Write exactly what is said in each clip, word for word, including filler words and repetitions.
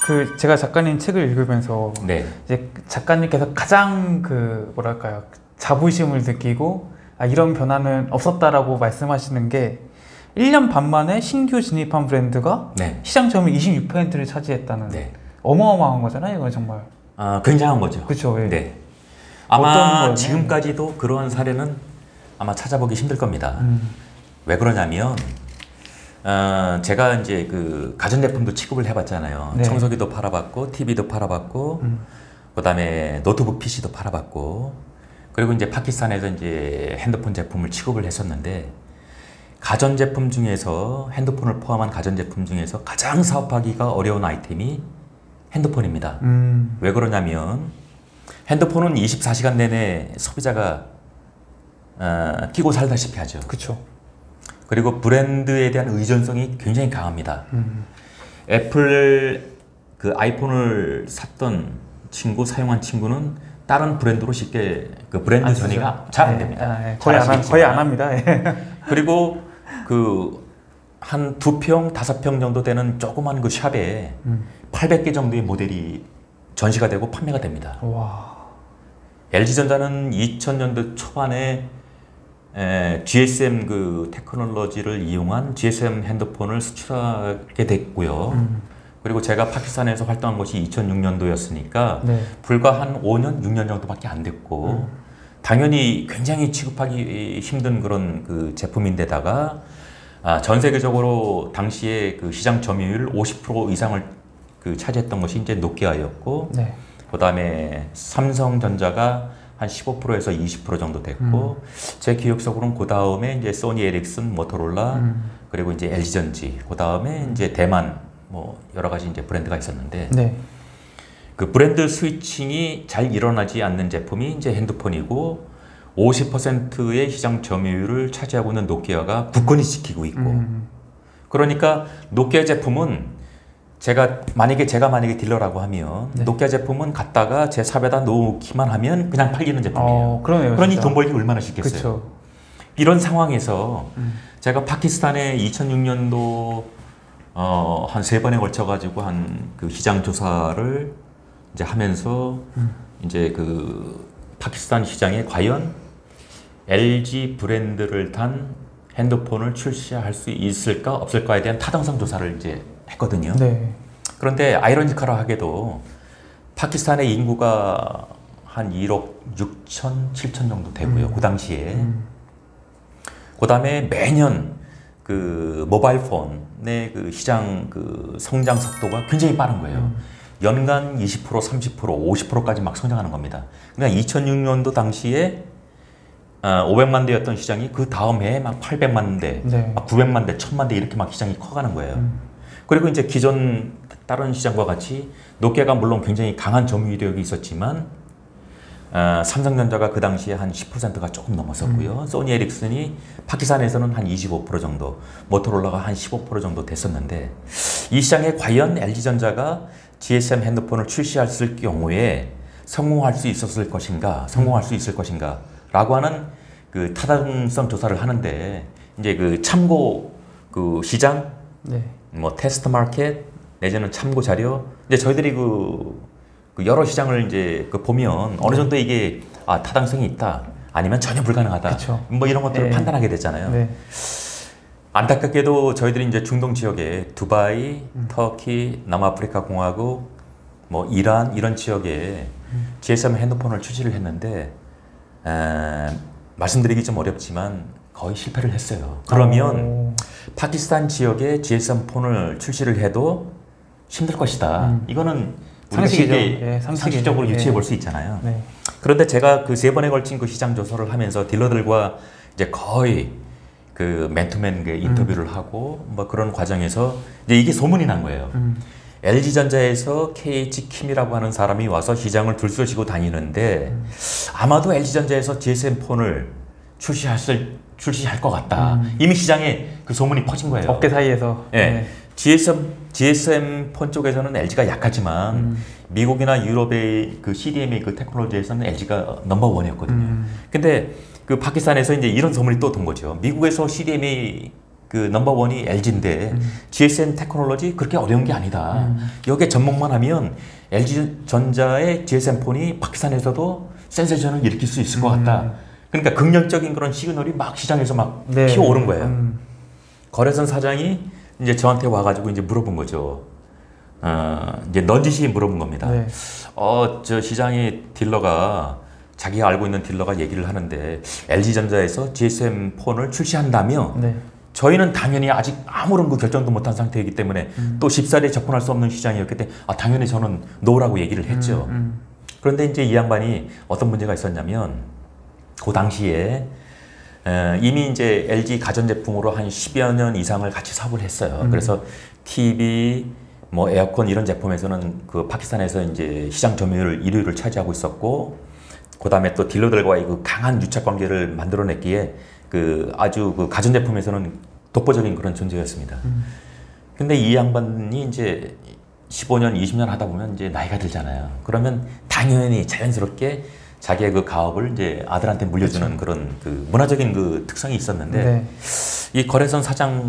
그 제가 작가님 책을 읽으면서 네. 이제 작가님께서 가장 그 뭐랄까요 자부심을 느끼고 아, 이런 변화는 없었다라고 말씀하시는 게 일 년 반 만에 신규 진입한 브랜드가 네. 시장 점유율 이십육 퍼센트를 차지했다는 네. 어마어마한 거잖아요, 이건 정말. 아, 굉장한 거죠. 그렇죠. 예. 네. 아마 거는? 지금까지도 그러한 사례는 아마 찾아보기 힘들 겁니다. 음. 왜 그러냐면 어, 제가 이제 그 가전제품도 취급을 해봤잖아요. 네. 청소기도 팔아봤고, 티비도 팔아봤고, 음. 그다음에 노트북 피시도 팔아봤고, 그리고 이제 파키스탄에서 이제 핸드폰 제품을 취급을 했었는데, 가전제품 중에서 핸드폰을 포함한 가전제품 중에서 가장 사업하기가 어려운 아이템이 핸드폰입니다. 음. 왜 그러냐면 핸드폰은 이십사 시간 내내 소비자가 어, 끼고 살다시피 하죠. 그렇죠. 그리고 브랜드에 대한 의존성이 굉장히 강합니다. 음. 애플 그 아이폰을 샀던 친구, 사용한 친구는 다른 브랜드로 쉽게 그 브랜드 전이가 잘 안 됩니다. 아, 예. 거의, 안, 거의 안 합니다. 예. 그리고 그 한 두 평, 다섯 평 정도 되는 조그만 그 샵에 음. 팔백 개 정도의 모델이 전시가 되고 판매가 됩니다. 와. 엘지전자는 이천 년도 초반에 에, 지에스엠 그 테크놀로지를 이용한 지에스엠 핸드폰을 수출하게 됐고요. 음. 그리고 제가 파키스탄에서 활동한 것이 이천육 년도였으니까 네. 불과 한 오 년, 육 년 정도밖에 안 됐고 음. 당연히 굉장히 취급하기 힘든 그런 그 제품인데다가 아, 전 세계적으로 당시에 그 시장 점유율 오십 퍼센트 이상을 그 차지했던 것이 이제 노키아였고, 네. 그 다음에 삼성전자가 한 십오 퍼센트에서 이십 퍼센트 정도 됐고, 음. 제 기억 속으로는 그 다음에 이제 소니 에릭슨, 모토로라, 음. 그리고 이제 엘지전지, 그 다음에 이제 대만 뭐 여러 가지 이제 브랜드가 있었는데, 네. 그 브랜드 스위칭이 잘 일어나지 않는 제품이 이제 핸드폰이고, 오십 퍼센트의 시장 점유율을 차지하고 있는 노키아가 굳건히 지키고 있고, 음. 그러니까 노키아 제품은 제가 만약에 제가 만약에 딜러라고 하면 네. 노키아 제품은 갖다가 제 샵에다 놓기만 하면 그냥 팔리는 제품이에요. 어, 그러네요, 그러니 진짜. 돈 벌기 얼마나 쉽겠어요. 그쵸. 이런 상황에서 음. 제가 파키스탄에 이천육 년도 어, 한 세 번에 걸쳐 가지고 한 그 시장 조사를 이제 하면서 음. 이제 그 파키스탄 시장에 과연 엘지 브랜드를 단 핸드폰을 출시할 수 있을까 없을까에 대한 타당성 조사를 이제 했거든요. 네. 그런데 아이러니컬하게도 파키스탄의 인구가 한 일억 육천, 칠천 정도 되고요. 음. 그 당시에. 음. 그 다음에 매년 그 모바일 폰의 그 시장 그 성장 속도가 굉장히 빠른 거예요. 음. 연간 이십 퍼센트, 삼십 퍼센트, 오십 퍼센트까지 막 성장하는 겁니다. 그러니까 이천육 년도 당시에 오백만 대였던 시장이 그 다음 해에 막 팔백만 대, 네. 막 구백만 대, 천만 대 이렇게 막 시장이 커가는 거예요. 음. 그리고 이제 기존 다른 시장과 같이 노키아가 물론 굉장히 강한 점유율이 있었지만 어, 삼성전자가 그 당시에 한 십 퍼센트가 조금 넘었었고요. 음. 소니 에릭슨이 파키스탄에서는 한 이십오 퍼센트 정도, 모토로라가 한 십오 퍼센트 정도 됐었는데 이 시장에 과연 엘지전자가 지에스엠 핸드폰을 출시했을 경우에 성공할 수 있었을 것인가, 성공할 수 있을 것인가 라고 하는 그 타당성 조사를 하는데 이제 그 참고 그 시장, 네. 뭐 테스트 마켓 내지는 참고 자료 이제 저희들이 그, 그 여러 시장을 이제 그 보면 어느 정도 이게 아 타당성이 있다 아니면 전혀 불가능하다 그쵸. 뭐 이런 것들을 네. 판단하게 되잖아요. 네. 안타깝게도 저희들이 이제 중동 지역에 두바이, 음. 터키, 남아프리카 공화국, 뭐 이란 이런 지역에 음. 지에스엠 핸드폰을 출시를 했는데 에, 말씀드리기 좀 어렵지만 거의 실패를 했어요. 그러면 오. 파키스탄 지역에 지에스엠 폰을 출시를 해도 힘들 것이다. 음. 이거는 상식이죠. 예, 상식적으로 예. 유추해 볼 수 있잖아요. 네. 그런데 제가 그 세 번에 걸친 그 시장 조사를 하면서 딜러들과 이제 거의 그 맨투맨 그 인터뷰를 음. 하고 뭐 그런 과정에서 이제 이게 소문이 난 거예요. 음. 엘지전자에서 케이에이치킴이라고 하는 사람이 와서 시장을 들쑤시고 다니는데 음. 아마도 엘지전자에서 지에스엠 폰을 출시했을, 출시할 것 같다. 음. 이미 시장에 그 소문이 퍼진 거예요. 업계 사이에서. 네. 네. 지에스엠, 지에스엠 폰 쪽에서는 엘지가 약하지만 음. 미국이나 유럽의 그 씨디엠의 그 테크놀로지에서는 엘지가 넘버원이었거든요. 음. 근데 그 파키스탄에서 이제 이런 소문이 또 돈 거죠. 미국에서 씨디엠에이 그 넘버원이 엘지인데 음. 지에스엠 테크놀로지 그렇게 어려운 게 아니다. 음. 여기에 접목만 하면 엘지전자의 지에스엠 폰이 파키스탄에서도 센세이션을 일으킬 수 있을 것 같다. 음. 그러니까 긍정적인 그런 시그널이 막 시장에서 막 네. 피어오른 거예요. 음. 거래선 사장이 이제 저한테 와가지고 이제 물어본 거죠. 어, 이제 넌지시 물어본 겁니다. 네. 어, 저 시장의 딜러가 자기가 알고 있는 딜러가 얘기를 하는데 엘지전자에서 지에스엠 폰을 출시한다며 네. 저희는 당연히 아직 아무런 그 결정도 못한 상태이기 때문에 음. 또 쉽사리 접근할 수 없는 시장이었기 때문에 아, 당연히 저는 노라고 얘기를 했죠. 음, 음. 그런데 이제 이 양반이 어떤 문제가 있었냐면 그 당시에 에, 이미 이제 엘지 가전제품으로 한 십여 년 이상을 같이 사업을 했어요. 음. 그래서 티비, 뭐 에어컨 이런 제품에서는 그 파키스탄에서 이제 시장 점유율 일 위를 차지하고 있었고, 그 다음에 또 딜러들과의 그 강한 유착 관계를 만들어냈기에 그 아주 그 가전제품에서는 독보적인 그런 존재였습니다. 음. 근데 이 양반이 이제 십오 년, 이십 년 하다 보면 이제 나이가 들잖아요. 그러면 당연히 자연스럽게 자기의 그 가업을 이제 아들한테 물려주는 그렇죠. 그런 그 문화적인 그 특성이 있었는데 네. 이 거래선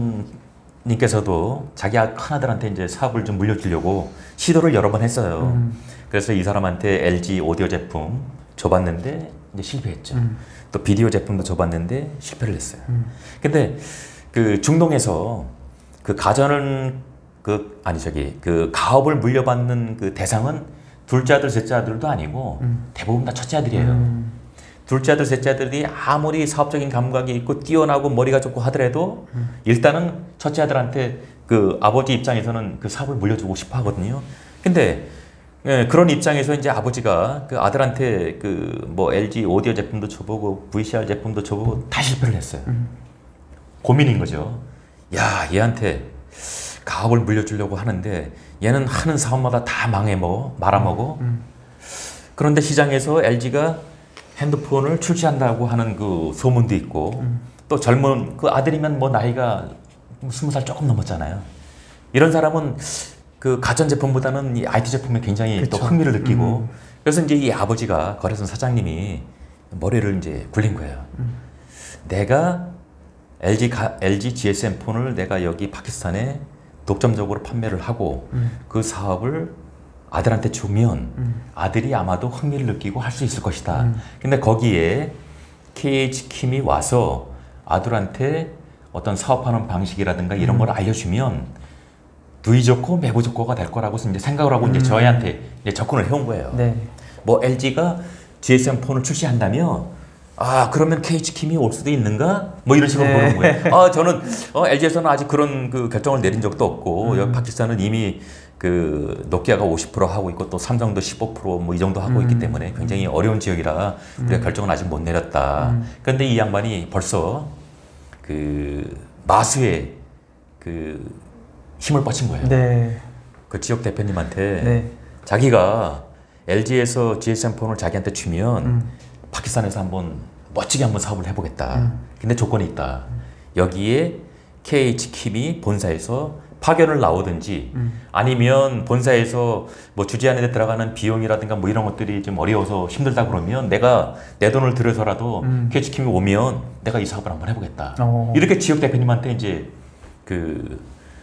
사장님께서도 자기 큰아들한테 이제 사업을 좀 물려주려고 시도를 여러 번 했어요. 음. 그래서 이 사람한테 엘지 오디오 제품 줘봤는데 이제 실패했죠. 음. 또 비디오 제품도 줘봤는데 실패를 했어요. 음. 근데 그 중동에서 그 가전은 그 아니 저기 그 가업을 물려받는 그 대상은 둘째 아들, 셋째 아들도 아니고 음. 대부분 다 첫째 아들이에요. 음. 둘째 아들, 셋째 아들이 아무리 사업적인 감각이 있고 뛰어나고 머리가 좋고 하더라도 음. 일단은 첫째 아들한테 그 아버지 입장에서는 그 사업을 물려주고 싶어 하거든요. 근데 예, 그런 입장에서 이제 아버지가 그 아들한테 그 뭐 엘지 오디오 제품도 줘보고 브이씨알 제품도 줘보고 다 실패를 했어요. 음. 고민인 거죠. 야, 얘한테 가업을 물려주려고 하는데 얘는 하는 사업마다 다 망해먹어, 말아먹어. 음. 그런데 시장에서 엘지가 핸드폰을 출시한다고 하는 그 소문도 있고 음. 또 젊은 그 아들이면 뭐 나이가 스무 살 조금 넘었잖아요. 이런 사람은 그 가전제품보다는 이 아이티 제품에 굉장히 그쵸. 또 흥미를 느끼고 음. 그래서 이제 이 아버지가 거래선 사장님이 머리를 이제 굴린 거예요. 음. 내가 엘지, 가, 엘지 지에스엠 폰을 내가 여기 파키스탄에 독점적으로 판매를 하고 음. 그 사업을 아들한테 주면 음. 아들이 아마도 흥미를 느끼고 할 수 있을 것이다. 음. 근데 거기에 케이에이치킴이 와서 아들한테 어떤 사업하는 방식이라든가 이런 음. 걸 알려주면 누이 좋고 매부 좋고가 될 거라고 이제 생각을 하고 음. 이제 저희한테 이제 접근을 해온 거예요. 네. 뭐 엘지가 지에스엠 폰을 출시한다며 아 그러면 케이에이치킴이 올 수도 있는가? 뭐 이런 식으로 네. 보는 거예요. 아 저는 어, 엘지에서는 아직 그런 그 결정을 내린 적도 없고 음. 여기 파키스탄은 이미 그 노키아가 오십 퍼센트 하고 있고 또 삼성도 십오 퍼센트 뭐 이 정도 하고 음. 있기 때문에 굉장히 어려운 지역이라 우리가 음. 결정을 아직 못 내렸다. 음. 그런데 이 양반이 벌써 그 마수에 그 힘을 뻗친 거예요. 네. 그 지역 대표님한테 네. 자기가 엘지에서 지에스엠 폰을 자기한테 주면 음. 파키스탄에서 한번 멋지게 한번 사업을 해보겠다. 음. 근데 조건이 있다. 여기에 케이에이치킴이 본사에서 파견을 나오든지 음. 아니면 본사에서 뭐 주재하는 데 들어가는 비용이라든가 뭐 이런 것들이 좀 어려워서 힘들다 그러면 내가 내 돈을 들여서라도 음. 케이에이치킴이 오면 내가 이 사업을 한번 해보겠다. 어. 이렇게 지역 대표님한테 이제 그,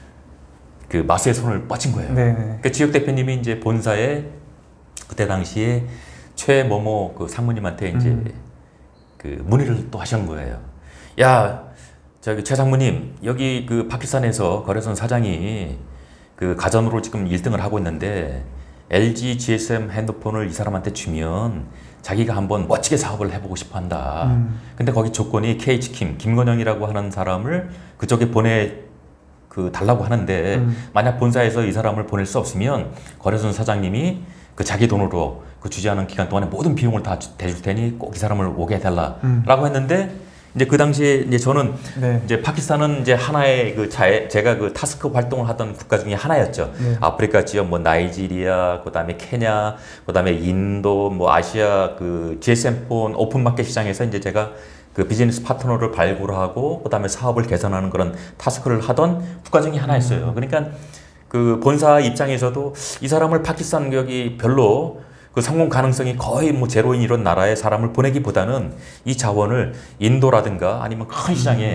그 마수의 손을 뻗친 거예요. 네. 그 지역 대표님이 이제 본사에 그때 당시에 최某某그 상무님한테 이제 음. 그 문의를 또 하신 거예요. 야, 저기 최 상무님, 여기 그 파키스탄에서 거래선 사장이 그 가전으로 지금 일 등을 하고 있는데 엘지 지에스엠 핸드폰을 이 사람한테 주면 자기가 한번 멋지게 사업을 해보고 싶어 한다. 음. 근데 거기 조건이 케이에이치킴, 김건영이라고 하는 사람을 그쪽에 보내 그 달라고 하는데 음. 만약 본사에서 이 사람을 보낼 수 없으면 거래선 사장님이 그 자기 돈으로 그 주재하는 기간 동안에 모든 비용을 다 대줄 테니 꼭 이 사람을 오게 해달라라고 음. 했는데 이제 그 당시에 이제 저는 네. 이제 파키스탄은 이제 하나의 그 자, 제가 그 타스크 활동을 하던 국가 중에 하나였죠. 네. 아프리카 지역 뭐 나이지리아, 그다음에 케냐, 그다음에 인도, 뭐 아시아 그 지에스엠 폰 오픈 마켓 시장에서 이제 제가 그 비즈니스 파트너를 발굴하고 그다음에 사업을 개선하는 그런 타스크를 하던 국가 중에 하나였어요. 그러니까 그 본사 입장에서도 이 사람을 파키스탄 여기 별로 그 성공 가능성이 거의 뭐 제로인 이런 나라에 사람을 보내기보다는 이 자원을 인도라든가 아니면 큰 시장에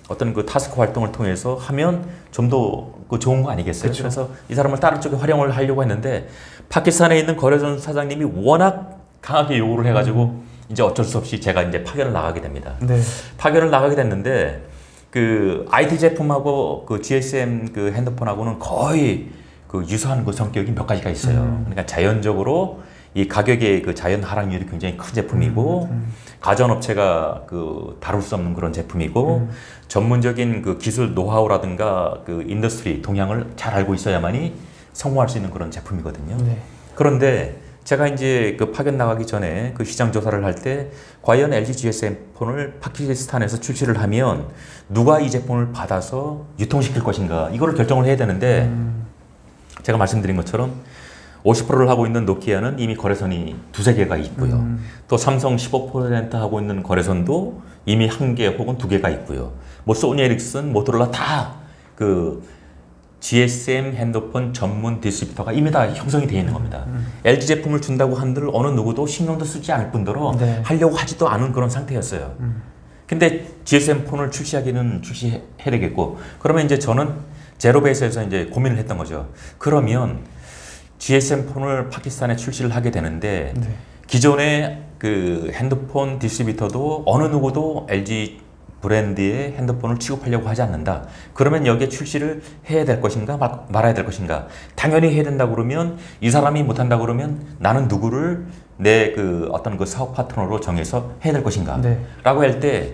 어떤 그 타스크 활동을 통해서 하면 좀 더 그 좋은 거 아니겠어요? 그쵸. 그래서 이 사람을 다른 쪽에 활용을 하려고 했는데 파키스탄에 있는 거래선 사장님이 워낙 강하게 요구를 해가지고 음. 이제 어쩔 수 없이 제가 이제 파견을 나가게 됩니다. 네. 파견을 나가게 됐는데 그 아이티 제품하고 그 지에스엠 그 핸드폰하고는 거의 그 유사한 그 성격이 몇 가지가 있어요. 음. 그러니까 자연적으로 이 가격의 그 자연 하락률이 굉장히 큰 제품이고 음, 음. 가전업체가 그 다룰 수 없는 그런 제품이고 음. 전문적인 그 기술 노하우라든가 그 인더스트리 동향을 잘 알고 있어야만이 성공할 수 있는 그런 제품이거든요. 네. 그런데 제가 이제 그 파견 나가기 전에 그 시장 조사를 할 때 과연 엘지 지에스엠 폰을 파키스탄에서 출시를 하면 누가 이 제품을 받아서 유통시킬 것인가 이거를 결정을 해야 되는데 음. 제가 말씀드린 것처럼 오십 퍼센트를 하고 있는 노키아는 이미 거래선이 두세 개가 있고요. 음. 또 삼성 십오 퍼센트 하고 있는 거래선도 이미 한 개 혹은 두 개가 있고요. 뭐 소니 에릭슨, 모토로라 다 그 지에스엠 핸드폰 전문 디스트리뷰터가 이미 다 형성이 되어 있는 겁니다. 음. 엘지 제품을 준다고 한들 어느 누구도 신경도 쓰지 않을 뿐더러 네. 하려고 하지도 않은 그런 상태였어요. 음. 근데 지에스엠 폰을 출시하기는 출시해야 되겠고 그러면 이제 저는 제로베이스에서 이제 고민을 했던 거죠. 그러면 지에스엠 폰을 파키스탄에 출시를 하게 되는데 네. 기존의 그 핸드폰 디스트리뷰터도 어느 누구도 엘지 브랜드의 핸드폰을 취급하려고 하지 않는다. 그러면 여기에 출시를 해야 될 것인가 말, 말아야 될 것인가. 당연히 해야 된다 그러면 이 사람이 못한다 그러면 나는 누구를 내 그 어떤 그 사업 파트너로 정해서 해야 될 것인가 네. 라고 할 때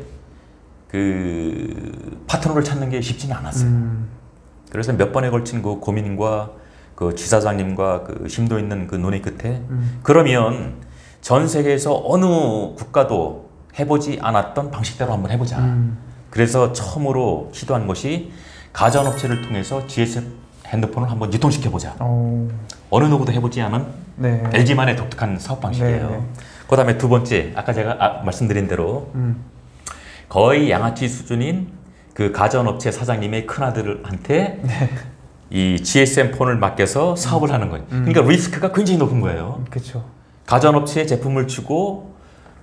그 파트너를 찾는 게 쉽지는 않았어요. 음. 그래서 몇 번에 걸친 그 고민과 그 지사장님과 그 심도 있는 그 논의 끝에 음. 그러면 전 세계에서 어느 국가도 해보지 않았던 방식대로 한번 해보자. 음. 그래서 처음으로 시도한 것이 가전업체를 통해서 지에스엠 핸드폰을 한번 유통시켜보자. 오. 어느 누구도 해보지 않은 네. 엘지만의 독특한 사업 방식이에요. 네. 그 다음에 두 번째, 아까 제가 아, 말씀드린 대로 음. 거의 양아치 수준인 그 가전업체 사장님의 큰아들한테 네. 이 지에스엠 폰을 맡겨서 사업을 음. 하는 거예요. 음. 그러니까 리스크가 굉장히 높은 거예요. 그렇죠. 가전업체에 제품을 주고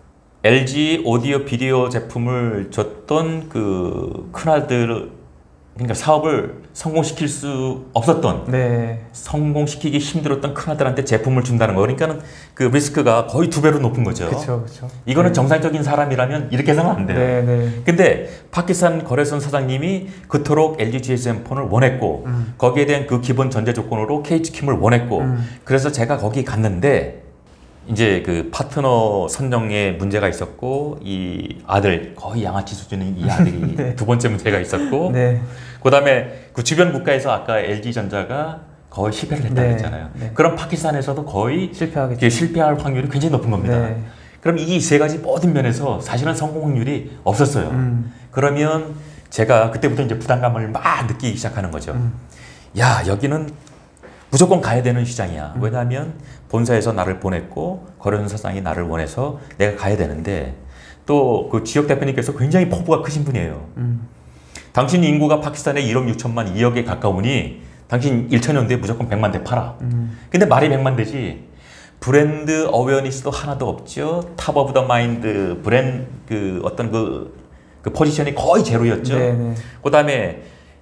엘지 오디오 비디오 제품을 줬던 그 큰아들, 그러니까 사업을 성공시킬 수 없었던, 네. 성공시키기 힘들었던 큰아들한테 제품을 준다는 거. 그러니까는 그 리스크가 거의 두 배로 높은 거죠. 그렇죠, 그렇죠. 이거는 네. 정상적인 사람이라면 이렇게 해서는 안 돼요. 네, 네. 근데 파키스탄 거래선 사장님이 그토록 엘지 지에스엠 폰을 원했고, 음. 거기에 대한 그 기본 전제 조건으로 케이치킴을 원했고, 음. 그래서 제가 거기 갔는데, 이제 그 파트너 선정에 문제가 있었고 이 아들 거의 양아치 수준인 이 아들이 네. 두 번째 문제가 있었고 네. 그다음에 그 주변 국가에서 아까 엘지전자가 거의 실패를 했다고 네. 했잖아요. 네. 그럼 파키스탄에서도 거의 실패하겠죠. 실패할 확률이 굉장히 높은 겁니다. 네. 그럼 이 세 가지 모든 면에서 사실은 성공 확률이 없었어요. 음. 그러면 제가 그때부터 이제 부담감을 막 느끼기 시작하는 거죠. 음. 야, 여기는 무조건 가야 되는 시장이야. 음. 왜냐하면 본사에서 나를 보냈고 거래선 사장이 나를 원해서 내가 가야 되는데 또 그 지역 대표님께서 굉장히 포부가 크신 분이에요. 음. 당신 인구가 파키스탄에 일억 육천만, 이억에 가까우니 당신 천 년대에 무조건 백만 대 팔아. 음. 근데 말이 백만 대지 브랜드 어웨어니스도 하나도 없죠. 탑 오브 더 마인드 브랜드 그 어떤 그, 그 포지션이 거의 제로였죠. 네네. 그다음에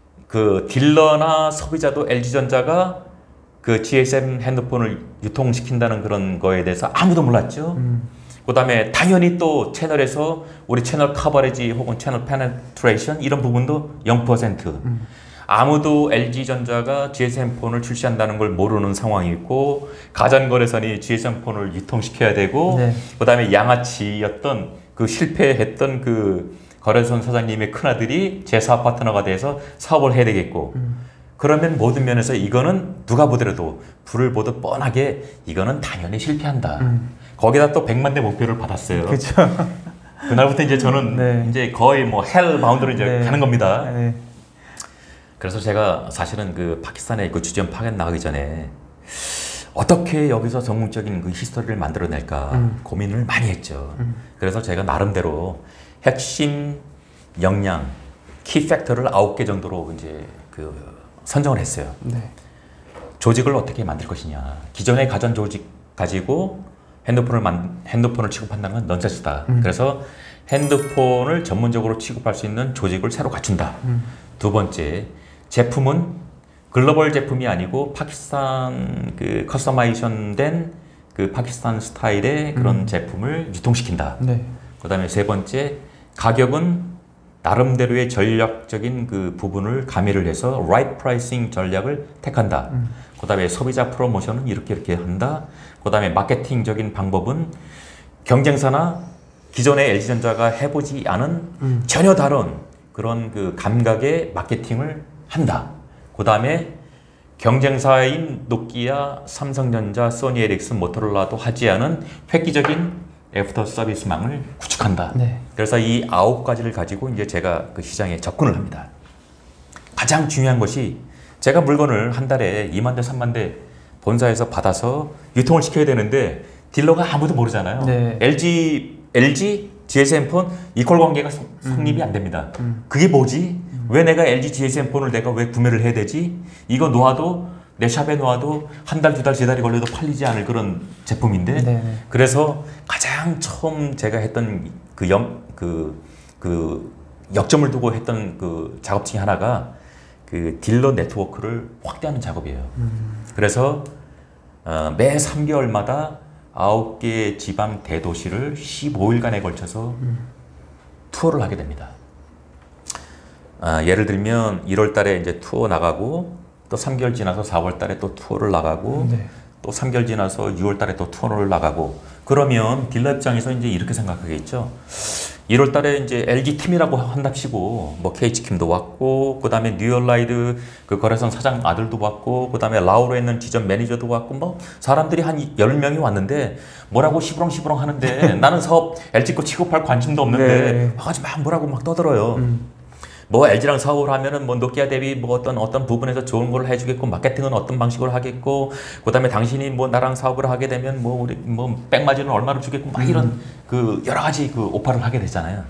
그 딜러나 소비자도 엘지전자가 그 지에스엠 핸드폰을 유통시킨다는 그런 거에 대해서 아무도 몰랐죠. 음. 그 다음에 당연히 또 채널에서 우리 채널 커버리지 혹은 채널 페네트레이션 이런 부분도 영 퍼센트. 음. 아무도 엘지전자가 지에스엠 폰을 출시한다는 걸 모르는 상황이고 가전거래선이 지에스엠 폰을 유통시켜야 되고 네. 그 다음에 양아치였던 그 실패했던 그 거래선 사장님의 큰아들이 제 사업 파트너가 돼서 사업을 해야 되겠고 음. 그러면 모든 면에서 이거는 누가 보더라도 불을 보듯 뻔하게 이거는 당연히 실패한다. 음. 거기다 또 백만 대 목표를 받았어요. 그렇죠. 그날부터 이제 저는 네. 이제 거의 뭐 헬 마운드로 이제 네. 가는 겁니다. 네. 그래서 제가 사실은 그 파키스탄에 그 주전 파견 나가기 전에 어떻게 여기서 전문적인 그 히스토리를 만들어낼까 음. 고민을 많이 했죠. 음. 그래서 제가 나름대로 핵심 역량, 키 팩터를 아홉 개 정도로 이제 그 선정을 했어요. 네. 조직을 어떻게 만들 것이냐. 기존의 가전 조직 가지고 핸드폰을 만, 핸드폰을 취급한다는 건 넌센스다. 음. 그래서 핸드폰을 전문적으로 취급할 수 있는 조직을 새로 갖춘다. 음. 두 번째, 제품은 글로벌 제품이 아니고 파키스탄 그 커스터마이션 된 그 파키스탄 스타일의 그런 음. 제품을 유통시킨다. 네. 그 다음에 세 번째, 가격은 나름대로의 전략적인 그 부분을 가미를 해서 right pricing 전략을 택한다. 음. 그 다음에 소비자 프로모션은 이렇게 이렇게 한다. 그 다음에 마케팅적인 방법은 경쟁사나 기존의 엘지전자가 해보지 않은 음. 전혀 다른 그런 그 감각의 마케팅을 한다. 그 다음에 경쟁사인 노키아, 삼성전자, 소니 에릭슨, 모토로라도 하지 않은 획기적인 애프터 서비스망을 구축한다. 네. 그래서 이 아홉 가지를 가지고 이제 제가 그 시장에 접근을 합니다. 가장 중요한 것이 제가 물건을 한 달에 이만 대, 삼만 대 본사에서 받아서 유통을 시켜야 되는데 딜러가 아무도 모르잖아요. 네. 엘지, 엘지, 지에스엠폰 이퀄 관계가 성, 성립이 음. 안 됩니다. 음. 그게 뭐지? 음. 왜 내가 엘지 지에스엠폰을 내가 왜 구매를 해야 되지? 이거 놓아도 내 샵에 놓아도 한 달, 두 달, 세 달이 걸려도 팔리지 않을 그런 제품인데 네. 그래서 가장 처음 제가 했던 그, 염, 그, 그 역점을 두고 했던 그 작업 중에 하나가 그 딜러 네트워크를 확대하는 작업이에요. 음. 그래서 어, 매 삼 개월마다 아홉 개의 지방 대도시를 십오 일간에 걸쳐서 음. 투어를 하게 됩니다. 아, 예를 들면 일월 달에 이제 투어 나가고 또 삼 개월 지나서 사월 달에 또 투어를 나가고 네. 또 삼 개월 지나서 유월 달에 또 투어를 나가고 그러면 딜러 입장에서 이제 이렇게 생각하겠죠. 일월 달에 이제 엘지 팀이라고 한답시고 뭐 케이치킴도 왔고 그 다음에 뉴얼라이드 그 거래선 사장 아들도 왔고 그 다음에 라오르에 있는 지점 매니저도 왔고 뭐 사람들이 한 열 명이 왔는데 뭐라고 시부렁시부렁 하는데 나는 사업 엘지 거 취급할 관심도 없는데 네. 와가지고 막 뭐라고 막 떠들어요. 음. 뭐 엘지랑 사업을 하면은 뭐 노키아 대비 뭐 어떤 어떤 부분에서 좋은 걸 해주겠고 마케팅은 어떤 방식으로 하겠고 그다음에 당신이 뭐 나랑 사업을 하게 되면 뭐 우리 뭐 백마진은 얼마를 주겠고 막 이런 음. 그 여러 가지 그 오파를 하게 되잖아요.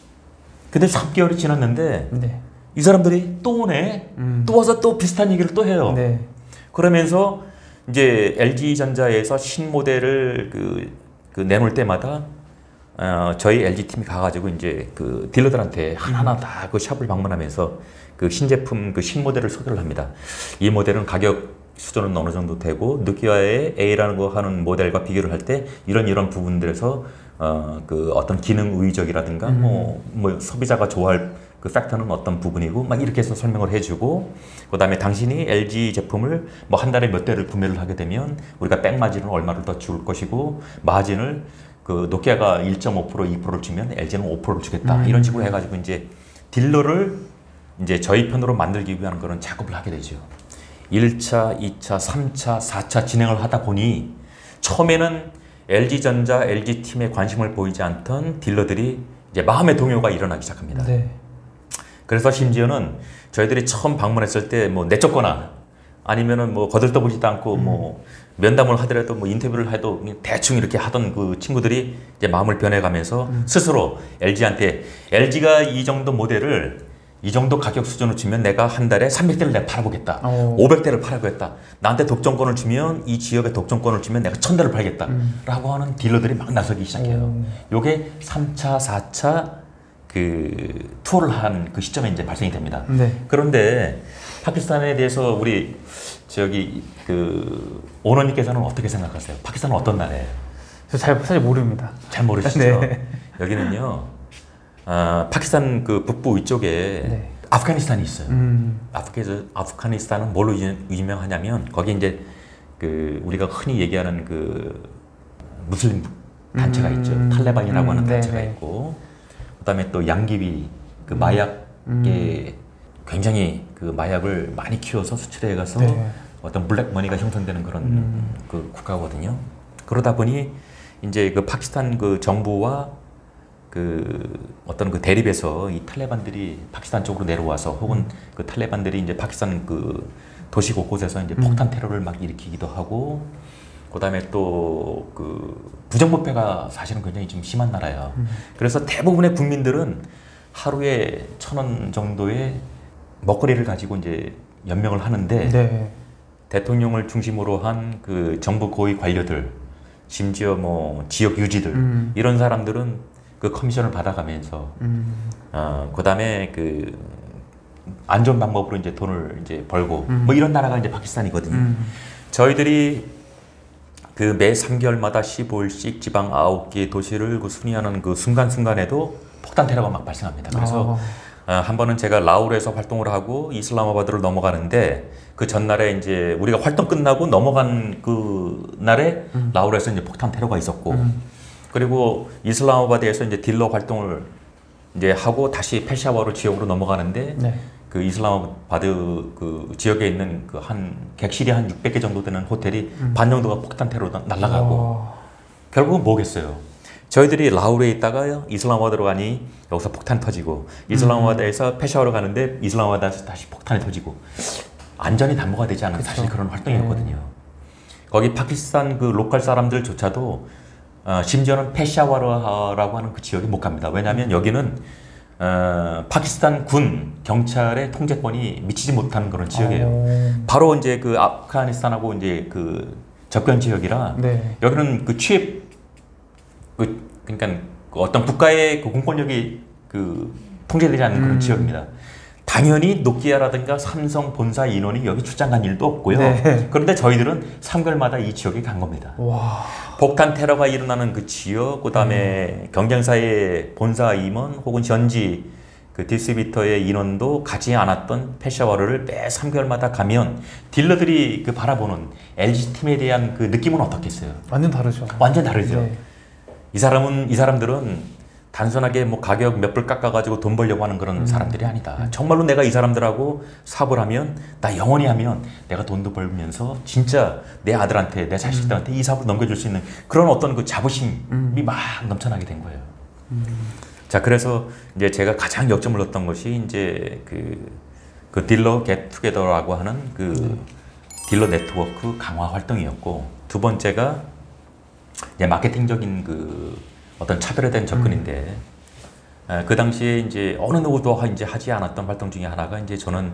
근데 삼 개월이 지났는데 네. 이 사람들이 또 오네. 음. 또 와서 또 비슷한 얘기를 또 해요. 네. 그러면서 이제 엘지전자에서 신모델을 그, 그 내놓을 때마다 어, 저희 엘지 팀이 가가지고 이제 그 딜러들한테 하나하나 다 그 샵을 방문하면서 그 신제품 그 신모델을 소개를 합니다. 이 모델은 가격 수준은 어느 정도 되고 노키아의 A라는 거 하는 모델과 비교를 할 때 이런 이런 부분들에서 어, 그 어떤 기능 우위적이라든가 음. 뭐, 뭐 소비자가 좋아할 그 팩터는 어떤 부분이고 막 이렇게 해서 설명을 해주고 그 다음에 당신이 엘지 제품을 뭐 한 달에 몇 대를 구매를 하게 되면 우리가 백마진을 얼마를 더 줄 것이고 마진을 그 노키아가 일 점 오 퍼센트, 이 퍼센트를 주면 엘지는 오 퍼센트를 주겠다. 음. 이런 식으로 해가지고 이제 딜러를 이제 저희 편으로 만들기 위한 그런 작업을 하게 되죠. 일 차, 이 차, 삼 차, 사 차 진행을 하다 보니 처음에는 엘지전자, 엘지팀에 관심을 보이지 않던 딜러들이 이제 마음의 동요가 일어나기 시작합니다. 네. 그래서 심지어는 저희들이 처음 방문했을 때 뭐 내쫓거나 아니면은 뭐 거들떠보지도 않고 음. 뭐 면담을 하더라도 뭐 인터뷰를 해도 대충 이렇게 하던 그 친구들이 이제 마음을 변해가면서 음. 스스로 엘지한테 엘지가 이 정도 모델을 이 정도 가격 수준으로 주면 내가 한 달에 삼백 대를 내가 팔아보겠다. 오. 오백 대를 팔아보겠다. 나한테 독점권을 주면 이 지역에 독점권을 주면 내가 천 대를 팔겠다. 음. 라고 하는 딜러들이 막 나서기 시작해요. 오. 요게 삼 차, 사 차 그 투어를 한 그 시점에 이제 발생이 됩니다. 네. 그런데 파키스탄에 대해서 우리 저기 그 오너님께서는 어떻게 생각하세요? 파키스탄은 어떤 나라예요? 저 잘 사실 모릅니다. 잘 모르시죠? 네. 여기는요, 아, 파키스탄 그 북부 위쪽에 네. 아프가니스탄이 있어요. 음. 아프가니스, 아프가니스탄은 뭘로 유명하냐면 거기 이제 그 우리가 흔히 얘기하는 그 무슬림 단체가 음. 있죠. 탈레반이라고 하는 음. 단체가 네. 있고, 그다음에 또 양귀비 그 마약계 음. 굉장히 그 마약을 많이 키워서 수출해 가서 네. 어떤 블랙머니가 형성되는 그런 음. 그 국가거든요. 그러다 보니 이제 그 파키스탄 그 정부와 그 어떤 그 대립에서 이 탈레반들이 파키스탄 쪽으로 내려와서 혹은 음. 그 탈레반들이 이제 파키스탄 그 도시 곳곳에서 이제 폭탄 테러를 막 일으키기도 하고 그다음에 또 그 부정부패가 사실은 굉장히 좀 심한 나라예요. 음. 그래서 대부분의 국민들은 하루에 천 원 정도의 먹거리를 가지고 이제 연명을 하는데 네. 대통령을 중심으로 한 그 정부 고위 관료들 심지어 뭐 지역 유지들 음. 이런 사람들은 그 커미션을 받아가면서 음. 어, 그다음에 그 안전 방법으로 이제 돈을 이제 벌고 음. 뭐 이런 나라가 이제 파키스탄이거든요. 음. 저희들이 그 매 삼 개월마다 십오 일씩 지방 아홉 개 도시를 그 순회하는 그 순간순간에도 폭탄 테러가 막 발생합니다. 그래서 아. 어, 한 번은 제가 라울에서 활동을 하고 이슬람아바드를 넘어가는데 그 전날에 이제 우리가 활동 끝나고 넘어간 그 날에 음. 라울에서 이제 폭탄 테러가 있었고 음. 그리고 이슬람아바드에서 이제 딜러 활동을 이제 하고 다시 페샤워르 지역으로 넘어가는데 네. 그 이슬람아바드 그 지역에 있는 그 한 객실이 한 육백 개 정도 되는 호텔이 음. 반 정도가 폭탄 테러로 날아가고 와. 결국은 뭐겠어요? 저희들이 라울에 있다가 이슬람아바드로 가니 여기서 폭탄 터지고 이슬람아바드에서 페샤워르 가는데 이슬람아바드에서 다시 폭탄이 터지고 안전이 담보가 되지 않은 그쵸. 사실 그런 활동이었거든요. 네. 거기 파키스탄 그 로컬 사람들조차도 어, 심지어는 페샤워르라고 하는 그 지역에 못 갑니다. 왜냐하면 여기는 어, 파키스탄 군 경찰의 통제권이 미치지 못하는 그런 지역이에요. 오. 바로 이제 그 아프가니스탄하고 이제 그 접경 지역이라 네. 여기는 그 취입 그 그러니까 그 어떤 국가의 그 공권력이 그 통제되지 않는 그런 음. 지역입니다. 당연히 노키아라든가 삼성 본사 인원이 여기 출장 간 일도 없고요. 네. 그런데 저희들은 삼 개월마다 이 지역에 간 겁니다. 와. 폭탄 테러가 일어나는 그 지역, 그다음에 음. 경쟁사의 본사 임원 혹은 현지 그 디스트리뷰터의 인원도 가지 않았던 페샤워르를 매 삼 개월마다 가면 딜러들이 그 바라보는 엘지 팀에 대한 그 느낌은 어떻겠어요? 완전 다르죠. 완전 다르죠. 네. 이 사람은 이 사람들은 단순하게 뭐 가격 몇 불 깎아가지고 돈 벌려고 하는 그런 음. 사람들이 아니다. 정말로 내가 이 사람들하고 사업을 하면 나 영원히 하면 내가 돈도 벌면서 진짜 내 아들한테 내 자식들한테 음. 이 사업을 넘겨줄 수 있는 그런 어떤 그 자부심이 음. 막 넘쳐나게 된 거예요. 음. 자 그래서 이제 제가 가장 역점을 넣었던 것이 이제 그, 그 딜러 겟투게더라고 하는 그 음. 딜러 네트워크 강화 활동이었고 두 번째가 이제 마케팅적인 그 어떤 차별화된 접근인데 음. 그 당시에 이제 어느 누구도 이제 하지 않았던 활동 중에 하나가 이제 저는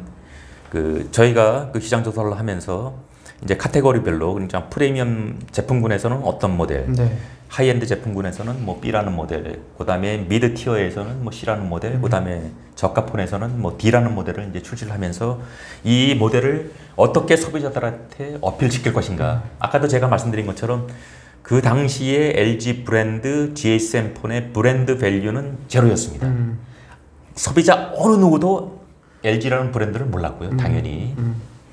그 저희가 그 시장 조사를 하면서 이제 카테고리별로 그러니까 프리미엄 제품군에서는 어떤 모델, 네. 하이엔드 제품군에서는 뭐 B라는 모델, 그다음에 미드 티어에서는 뭐 C라는 모델, 음. 그다음에 저가폰에서는 뭐 D라는 모델을 이제 출시를 하면서 이 모델을 어떻게 소비자들한테 어필시킬 것인가. 음. 아까도 제가 말씀드린 것처럼 그 당시에 엘지 브랜드, 지에스엠 폰의 브랜드 밸류는 제로였습니다. 음. 소비자 어느 누구도 엘지라는 브랜드를 몰랐고요, 당연히. 음. 음.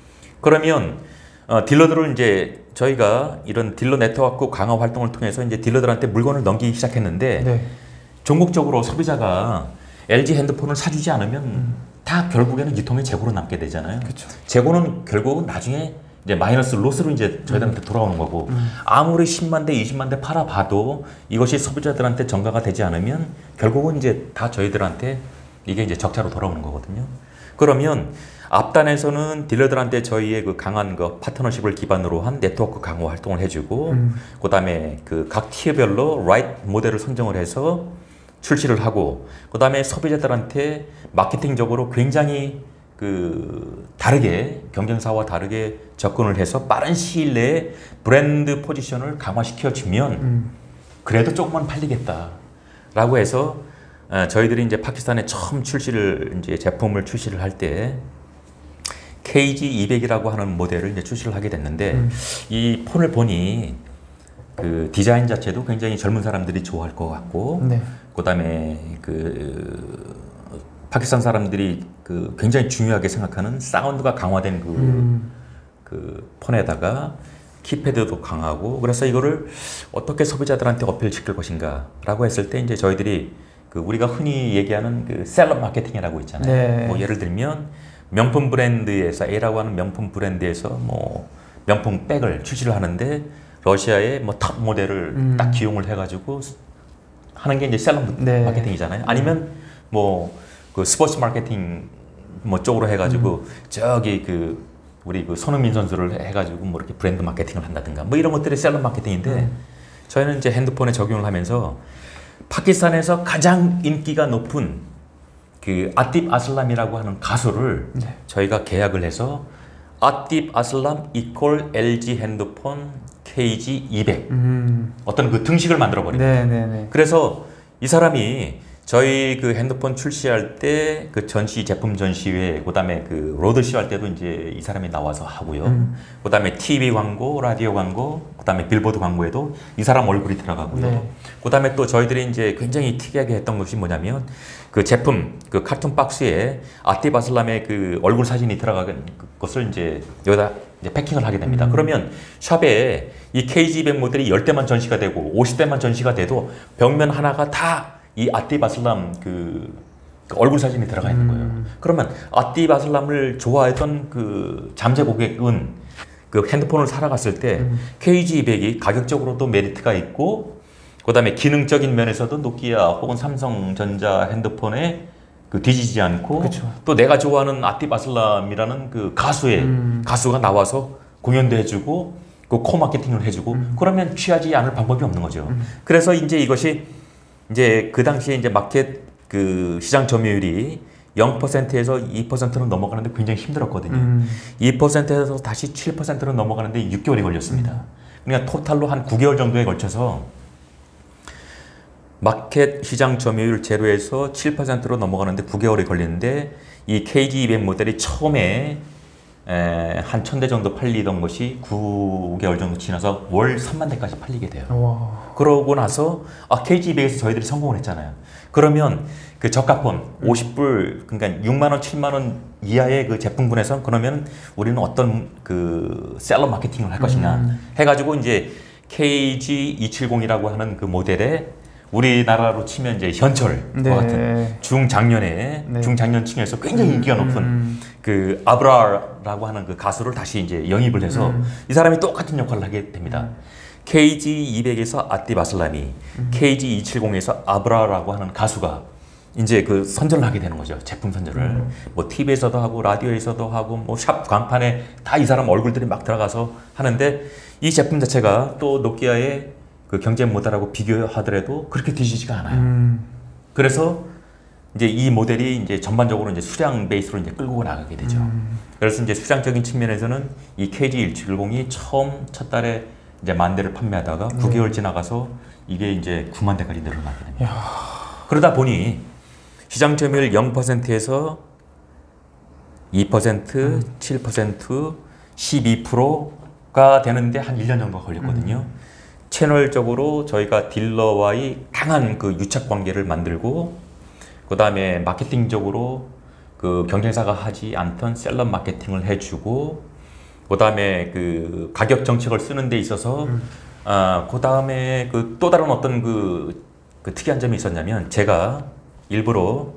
그러면 어, 딜러들을 이제 저희가 이런 딜러 네트워크 강화 활동을 통해서 이제 딜러들한테 물건을 넘기기 시작했는데 네. 전국적으로 소비자가 엘지 핸드폰을 사주지 않으면 음. 다 결국에는 유통의 재고로 남게 되잖아요. 그쵸. 재고는 결국은 나중에 이제 마이너스 로스로 이제 저희들한테 음. 돌아오는 거고 음. 아무리 십만 대, 이십만 대 팔아봐도 이것이 소비자들한테 전가가 되지 않으면 결국은 이제 다 저희들한테 이게 이제 적자로 돌아오는 거거든요. 그러면 앞단에서는 딜러들한테 저희의 그 강한 그 파트너십을 기반으로 한 네트워크 강화 활동을 해주고 음. 그다음에 그 각 티어별로 라이트 모델을 선정을 해서 출시를 하고 그다음에 소비자들한테 마케팅적으로 굉장히 그 다르게 경쟁사와 다르게 접근을 해서 빠른 시일 내에 브랜드 포지션을 강화시켜 주면 음. 그래도 조금만 팔리겠다라고 해서 어, 저희들이 이제 파키스탄에 처음 출시를 이제 제품을 출시를 할 때 케이지 이백이라고 하는 모델을 이제 출시를 하게 됐는데 음. 이 폰을 보니 그 디자인 자체도 굉장히 젊은 사람들이 좋아할 것 같고 네. 그다음에 그 파키스탄 사람들이 그 굉장히 중요하게 생각하는 사운드가 강화된 그, 음. 그 폰에다가 키패드도 강하고 그래서 이거를 어떻게 소비자들한테 어필시킬 것인가 라고 했을 때 이제 저희들이 그 우리가 흔히 얘기하는 그 셀럽 마케팅이라고 있잖아요. 네. 뭐 예를 들면 명품 브랜드에서 A라고 하는 명품 브랜드에서 뭐 명품 백을 출시를 하는데 러시아의 뭐 탑 모델을 음. 딱 기용을 해가지고 하는 게 이제 셀럽 네. 마케팅이잖아요. 아니면 뭐 그 스포츠 마케팅 뭐 쪽으로 해가지고 음. 저기 그 우리 그 손흥민 선수를 해가지고 뭐 이렇게 브랜드 마케팅을 한다든가 뭐 이런 것들이 셀럽 마케팅인데 음. 저희는 이제 핸드폰에 적용을 하면서 파키스탄에서 가장 인기가 높은 그 아팁 아슬람이라고 하는 가수를 네. 저희가 계약을 해서 아팁 아슬람 이퀄 엘지 핸드폰 케이지 이백. 음. 어떤 그 등식을 만들어 버린 거예요. 네네네. 그래서 이 사람이 저희 그 핸드폰 출시할 때 그 전시 제품 전시회, 그다음에 그 로드쇼 할 때도 이제 이 사람이 나와서 하고요. 음. 그다음에 티비 광고, 라디오 광고, 그다음에 빌보드 광고에도 이 사람 얼굴이 들어가고요. 네. 그다음에 또 저희들이 이제 굉장히 특이하게 했던 것이 뭐냐면 그 제품 그 카툰 박스에 아티프 아슬람의 그 얼굴 사진이 들어간 것을 이제 여기다 이제 패킹을 하게 됩니다. 음. 그러면 샵에 이 케이지 이백 모델이 십 대만 전시가 되고 오십 대만 전시가 돼도 벽면 하나가 다 이 아티프 아슬람 그, 그 얼굴 사진이 들어가 있는 거예요. 음. 그러면 아티프 아슬람을 좋아했던 그 잠재 고객은 그 핸드폰을 사러 갔을 때 음. 케이지 이백이 가격적으로도 메리트가 있고, 그 다음에 기능적인 면에서도 노키아 혹은 삼성전자 핸드폰에 그 뒤지지 않고, 그쵸. 또 내가 좋아하는 아티프 아슬람이라는 그 가수의 음. 가수가 나와서 공연도 해주고 그 코 마케팅을 해주고 음. 그러면 취하지 않을 방법이 없는 거죠. 음. 그래서 이제 이것이 이제 그 당시에 이제 마켓 그 시장 점유율이 영 퍼센트에서 이 퍼센트는 넘어가는데 굉장히 힘들었거든요. 음. 이 퍼센트에서 다시 칠 퍼센트로 넘어가는데 육 개월이 걸렸습니다. 그러니까 토탈로 한 구 개월 정도에 걸쳐서 마켓 시장 점유율 제로에서 칠 퍼센트로 넘어가는데 구 개월이 걸리는데, 이 케이지 이백 모델이 처음에 에, 한 천 대 정도 팔리던 것이 구 개월 정도 지나서 월 삼만 대까지 팔리게 돼요. 와. 그러고 나서 아, 케이지 이백에서 저희들이 성공을 했잖아요. 그러면 그 저가폰 오십 불, 그러니까 육만 원, 칠만 원 이하의 그 제품군에서 그러면 우리는 어떤 그 셀러 마케팅을 할 것이냐 음. 해가지고 이제 케이지 이백칠십이라고 하는 그 모델에 우리나라로 치면 이제 현철과 네. 같은 중장년에 네. 중장년층에서 굉장히 인기가 높은 음. 그 아브라라고 하는 그 가수를 다시 이제 영입을 해서 음. 이 사람이 똑같은 역할을 하게 됩니다. 케이지 이백에서 아티프 아슬람이, 음. 케이지 이백칠십에서 아브라라고 하는 가수가 이제 그 선전을 하게 되는 거죠. 제품 선전을. 음. 뭐 티비에서도 하고 라디오에서도 하고 뭐 샵 간판에 다 이 사람 얼굴들이 막 들어가서 하는데, 이 제품 자체가 또 노키아의 그 경제 모델하고 비교하더라도 그렇게 뒤지지가 않아요. 음. 그래서 이제 이 모델이 이제 전반적으로 이제 수량 베이스로 이제 끌고 나가게 되죠. 음. 그래서 이제 수량적인 측면에서는 이 케이지 백칠십이 처음 첫 달에 이제 만 대를 판매하다가 구 개월 지나가서 이게 이제 구만 대까지 늘어나게 됩니다. 야. 그러다 보니 시장 점유율 영 퍼센트에서 이 퍼센트, 음. 칠 퍼센트, 십이 퍼센트가 되는데 한 일 년 정도가 걸렸거든요. 음. 채널적으로 저희가 딜러와의 강한 그 유착 관계를 만들고, 그 다음에 마케팅적으로 그 경쟁사가 하지 않던 셀러 마케팅을 해주고, 그 다음에 그 가격 정책을 쓰는 데 있어서, 음. 아, 그 다음에 그 또 다른 어떤 그, 그 특이한 점이 있었냐면, 제가 일부러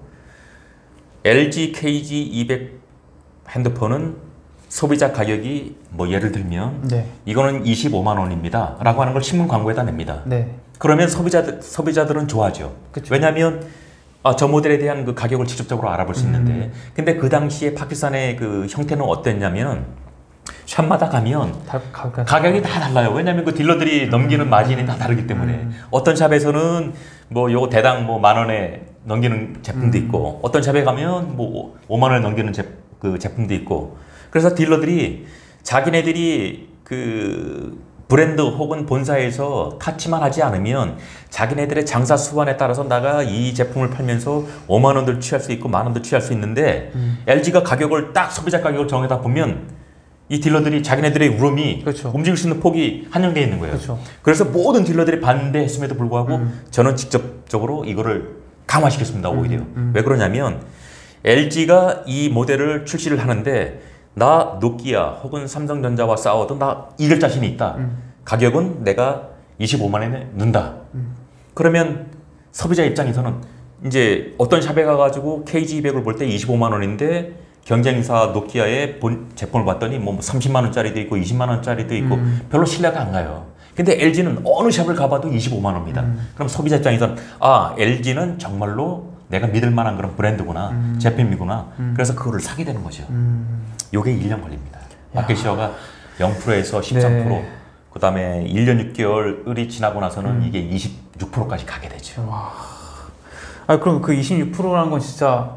엘지 케이지 이백 핸드폰은 소비자 가격이 뭐 예를 들면 네. 이거는 이십오만 원입니다 라고 하는 걸 신문 광고에다 냅니다. 네. 그러면 소비자들, 소비자들은 좋아하죠. 그쵸. 왜냐하면 아, 저 모델에 대한 그 가격을 직접적으로 알아볼 수 있는데, 음. 근데 그 당시에 파키스탄의 그 형태는 어땠냐면 샵마다 가면 다 가격. 가격이 다 달라요. 왜냐하면 그 딜러들이 넘기는 마진이 다 다르기 때문에 음. 어떤 샵에서는 뭐 요거 대당 뭐 만 원에 넘기는 제품도 음. 있고, 어떤 샵에 가면 뭐 오만 원에 넘기는 제, 그 제품도 있고, 그래서 딜러들이 자기네들이 그 브랜드 혹은 본사에서 타치만 하지 않으면 자기네들의 장사 수완에 따라서 나가 이 제품을 팔면서 오만 원도 취할 수 있고 만 원도 취할 수 있는데, 음. 엘지가 가격을 딱 소비자 가격을 정해다 보면 이 딜러들이 자기네들의 우름이 그렇죠. 움직일 수 있는 폭이 한정되어 있는 거예요. 그렇죠. 그래서 모든 딜러들이 반대했음에도 불구하고 음. 저는 직접적으로 이거를 강화시켰습니다. 오히려. 음, 음. 왜 그러냐면 엘지가 이 모델을 출시를 하는데 나 노키아 혹은 삼성전자와 싸워도 나 이길 자신이 있다. 음. 가격은 내가 이십오만 원에 넣는다. 음. 그러면 소비자 입장에서는 이제 어떤 샵에 가가지고 케이지 이백을 볼 때 이십오만 원인데 경쟁사 노키아의 본 제품을 봤더니 뭐 삼십만 원짜리도 있고 이십만 원짜리도 있고 음. 별로 신뢰가 안 가요. 근데 엘지는 어느 샵을 가봐도 이십오만 원입니다. 음. 그럼 소비자 입장에서는 아, 엘지는 정말로 내가 믿을 만한 그런 브랜드구나, 음. 제품이구나. 음. 그래서 그거를 사게 되는 거죠. 음. 요게 일 년 걸립니다. 야. 마켓 시어가 영 퍼센트에서 십삼 퍼센트, 네. 그 다음에 일 년 육 개월이 지나고 나서는 음. 이게 이십육 퍼센트까지 가게 되죠. 와. 아, 그럼 그 이십육 퍼센트라는 건 진짜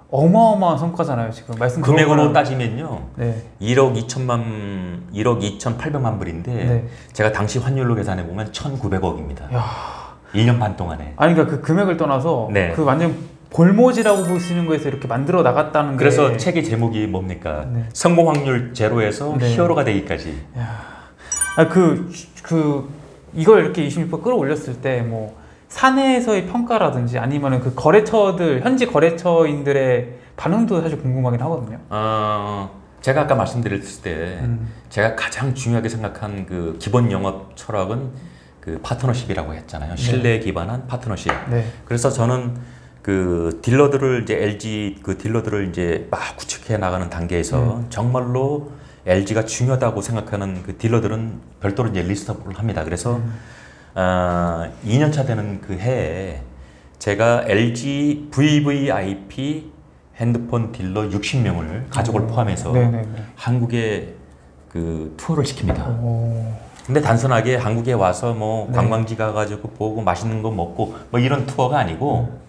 어마어마한 성과잖아요. 지금 말씀 금액으로 따지면요. 네. 일억 이천만, 일억 이천팔백만 불인데 네. 제가 당시 환율로 계산해 보면 천구백억입니다. 야. 일 년 반 동안에. 아니 그러니까 그 금액을 떠나서 네. 그 완전 볼모지라고 볼 수 있는 거에서 이렇게 만들어 나갔다는 게. 그래서 책의 제목이 뭡니까? 네. 성공 확률 제로에서 네. 히어로가 되기까지. 야. 아, 그, 그, 이걸 이렇게 이십육 퍼센트 끌어올렸을 때, 뭐, 사내에서의 평가라든지 아니면은 그 거래처들, 현지 거래처인들의 반응도 사실 궁금하긴 하거든요. 어, 제가 아까 말씀드렸을 때, 음. 제가 가장 중요하게 생각한 그 기본 영업 철학은 그 파트너십이라고 했잖아요. 신뢰에 기반한 파트너십. 네. 그래서 저는 그 딜러들을 이제 엘지 그 딜러들을 이제 막 구축해 나가는 단계에서 음. 정말로 엘지가 중요하다고 생각하는 그 딜러들은 별도로 이제 리스트업을 합니다. 그래서 음. 어, 이 년 차 되는 그 해에 제가 엘지 브이브이아이피 핸드폰 딜러 육십 명을 가족을 오. 포함해서 네네네. 한국에 그 투어를 시킵니다. 오. 근데 단순하게 한국에 와서 뭐 네. 관광지 가가지고 보고 맛있는 거 먹고 뭐 이런 투어가 아니고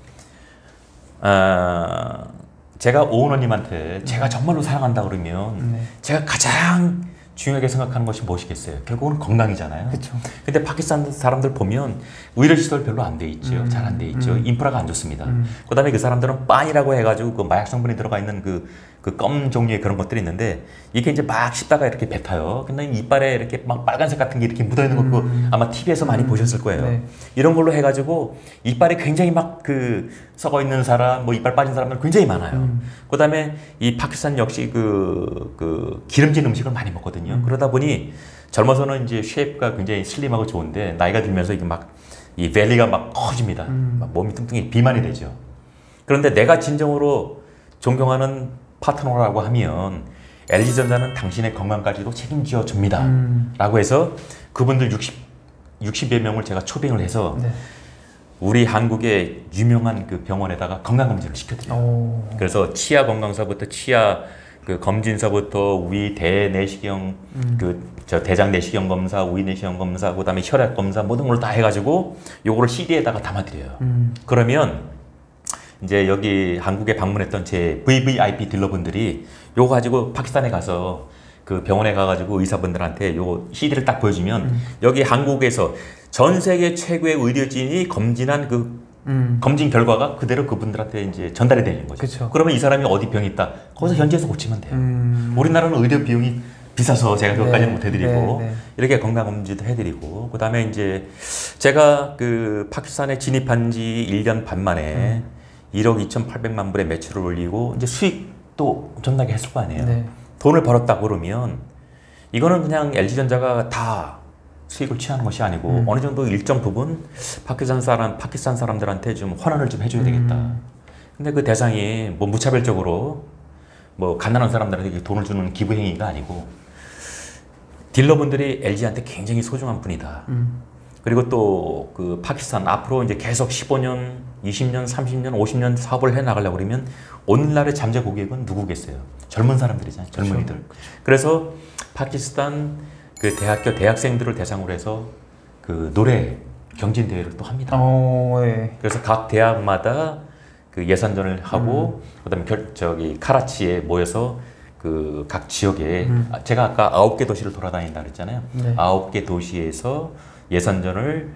어, 제가 오너님한테 제가 정말로 사랑한다 그러면 네. 제가 가장 중요하게 생각하는 것이 무엇이겠어요? 결국은 건강이잖아요. 그쵸. 근데 파키스탄 사람들 보면 의료시설 별로 안 돼 있죠. 음. 잘 안 돼 있죠. 음. 인프라가 안 좋습니다. 음. 그 다음에 그 사람들은 빤이라고 해가지고 그 마약 성분이 들어가 있는 그, 그 껌 종류의 그런 것들이 있는데 이게 이제 막 씹다가 이렇게 뱉어요. 근데 이빨에 이렇게 막 빨간색 같은 게 이렇게 묻어있는 거 그거 음. 아마 티비에서 많이 음. 보셨을 거예요. 네. 이런 걸로 해가지고 이빨에 굉장히 막 그 썩어 있는 사람, 뭐 이빨 빠진 사람들 굉장히 많아요. 음. 그 다음에 이 파키스탄 역시 그, 그 기름진 음식을 많이 먹거든요. 음. 그러다 보니 젊어서는 이제 쉐입가 굉장히 슬림하고 좋은데 나이가 들면서 이게 막 이 벨리가 막 커집니다. 음. 막 몸이 뚱뚱이 비만이 되죠. 그런데 내가 진정으로 존경하는 파트너라고 하면 엘지전자는 당신의 건강까지도 책임져 줍니다. 음. 라고 해서 그분들 육십, 육십여 명을 제가 초빙을 해서 네. 우리 한국의 유명한 그 병원에다가 건강검진을 시켜드려요. 오. 그래서 치아 건강사부터 치아 그 검진사부터 위 대내시경 음. 그 저 대장 내시경 검사, 위 내시경 검사, 그다음에 혈액 검사 모든 걸 다 해가지고 요거를 씨디에다가 담아드려요. 음. 그러면 이제 여기 한국에 방문했던 제 브이브이아이피 딜러분들이 요거 가지고 파키스탄에 가서 그 병원에 가가지고 의사분들한테 요 씨디를 딱 보여주면 음. 여기 한국에서 전 세계 최고의 의료진이 검진한 그 음. 검진 결과가 그대로 그분들한테 이제 전달이 되는 거죠. 그쵸. 그러면 이 사람이 어디 병이 있다. 거기서 현지에서 고치면 돼요. 음. 우리나라는 의료 비용이 비싸서 제가 그것까지는 네, 못 해드리고 네, 네. 이렇게 건강검진도 해드리고 그 다음에 이제 제가 그 파키스탄에 진입한 지 일 년 반 만에 음. 일억 이천팔백만 불의 매출을 올리고 이제 수익도 엄청나게 했을 거 아니에요. 네. 돈을 벌었다 그러면 이거는 그냥 엘지전자가 다 수익을 취하는 것이 아니고 음. 어느 정도 일정 부분 파키스탄 사람 파키스탄 사람들한테 좀 환원을 좀 해줘야 되겠다. 음. 근데 그 대상이 뭐 무차별적으로 뭐 가난한 사람들한테 돈을 주는 기부 행위가 아니고 딜러분들이 엘지한테 굉장히 소중한 분이다. 음. 그리고 또 그 파키스탄 앞으로 이제 계속 십오 년, 이십 년, 삼십 년, 오십 년 사업을 해 나가려고 그러면 오늘날의 잠재 고객은 누구겠어요? 젊은 사람들이잖아요. 젊은이들. 그쵸, 그쵸. 그래서 파키스탄 그 대학교 대학생들을 대상으로 해서 그 노래 경진 대회를 또 합니다. 어, 네. 그래서 각 대학마다 그 예선전을 하고 음. 그다음에 결, 저기 카라치에 모여서 그 각 지역에 음. 아, 제가 아까 아홉 개 도시를 돌아다닌다 그랬잖아요. 네. 아홉 개 도시에서 예선전을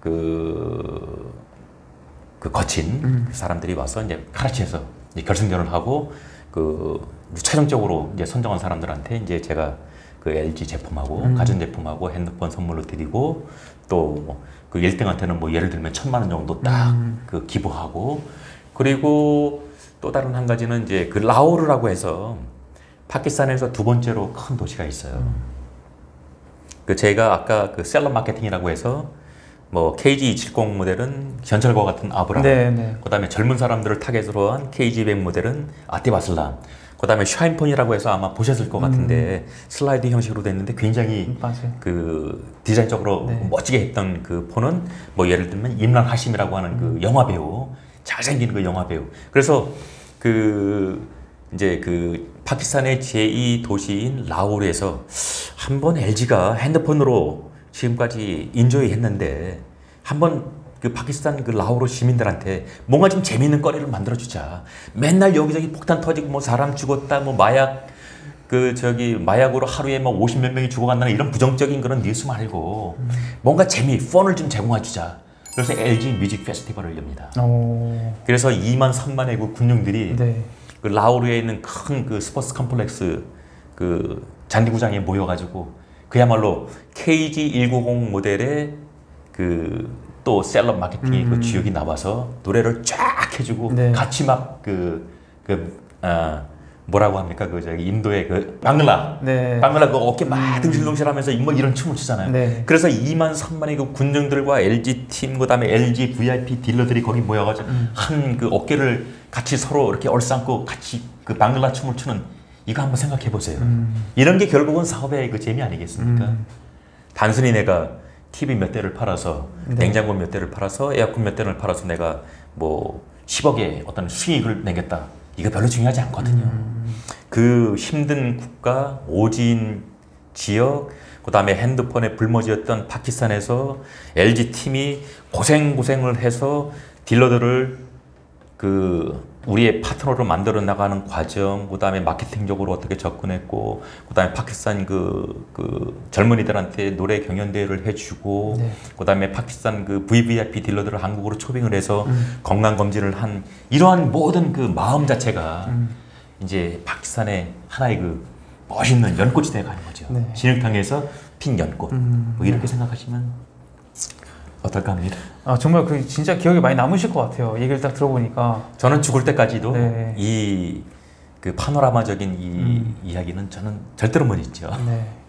그, 그 거친 음. 그 사람들이 와서 이제 카라치에서 이제 결승전을 하고 그 최종적으로 이제 선정한 사람들한테 이제 제가 그 엘지 제품하고 음. 가전제품하고 핸드폰 선물로 드리고 또 그 일 등한테는 뭐 예를 들면 천만 원 정도 딱 그 음. 기부하고 그리고 또 다른 한 가지는 이제 그 라오르라고 해서 파키스탄에서 두 번째로 큰 도시가 있어요. 음. 그 제가 아까 그 셀러 마케팅이라고 해서 뭐 케이지 이백칠십 모델은 현철과 같은 아브라, 네, 네. 그다음에 젊은 사람들을 타겟으로 한 케이지 이백 모델은 아티바슬람, 그다음에 샤인폰이라고 해서 아마 보셨을 것 같은데 슬라이드 형식으로 됐는데 굉장히 맞아요. 그 디자인적으로 네. 멋지게 했던 그 폰은 뭐 예를 들면 임란 하심이라고 하는 그 영화 배우, 잘생긴 그 영화 배우. 그래서 그 이제 그 파키스탄의 제이 도시인 라오르에서 한번 엘지가 핸드폰으로 지금까지 인조이 했는데 한번 그 파키스탄 그 라호르 시민들한테 뭔가 좀 재밌는 거리를 만들어주자. 맨날 여기저기 폭탄 터지고 뭐 사람 죽었다, 뭐 마약 그 저기 마약으로 하루에 뭐 오십몇 명이 죽어간다는 이런 부정적인 그런 뉴스 말고 음. 뭔가 재미, 펀을 좀 제공해주자. 그래서 엘지 뮤직 페스티벌을 엽니다. 오. 그래서 이만 삼만의 그 군용들이 네. 그 라오르에 있는 큰 그 스포츠 컴플렉스 그 잔디구장에 모여가지고 그야말로 케이지 백구십 모델의 그 또 셀럽 마케팅의 음. 그 주역이 나와서 노래를 쫙 해주고 네. 같이 막 그 그 아 뭐라고 합니까 그 저기 인도의 그 방글라 네. 방글라 그 어깨 막 등실등실하면서 뭐 이런 춤을 추잖아요. 네. 그래서 이만 삼만의 그 군정들과 엘지 팀 그다음에 엘지 브이아이피 딜러들이 거기 모여가지고 음. 한 그 어깨를 같이 서로 이렇게 얼싸안고 같이 그 방글라 춤을 추는 이거 한번 생각해 보세요. 음. 이런 게 결국은 사업의 그 재미 아니겠습니까? 음. 단순히 내가 티비 몇 대를 팔아서 네. 냉장고 몇 대를 팔아서 에어컨 몇 대를 팔아서 내가 뭐 십억의 어떤 수익을 내겠다. 이거 별로 중요하지 않거든요. 음. 그 힘든 국가, 오진 지역, 그 다음에 핸드폰에 불모지였던 파키스탄에서 엘지 팀이 고생고생을 해서 딜러들을 그 우리의 파트너로 만들어 나가는 과정, 그 다음에 마케팅적으로 어떻게 접근했고, 그 다음에 파키스탄 그, 그 젊은이들한테 노래 경연대회를 해주고, 네. 그 다음에 파키스탄 그 브이브이아이피 딜러들을 한국으로 초빙을 해서 음. 건강검진을 한 이러한 모든 그 마음 자체가 음. 이제 파키스탄의 하나의 그 멋있는 연꽃이 되어가는 거죠. 네. 진흙탕에서 핀 연꽃. 음. 뭐 이렇게 생각하시면 어떨까 합니다. 아 정말 그 진짜 기억에 많이 남으실 것 같아요. 얘기를 딱 들어보니까 저는 죽을 때까지도 네. 이 그 파노라마적인 이 음. 이야기는 저는 절대로 못 잊죠. 네.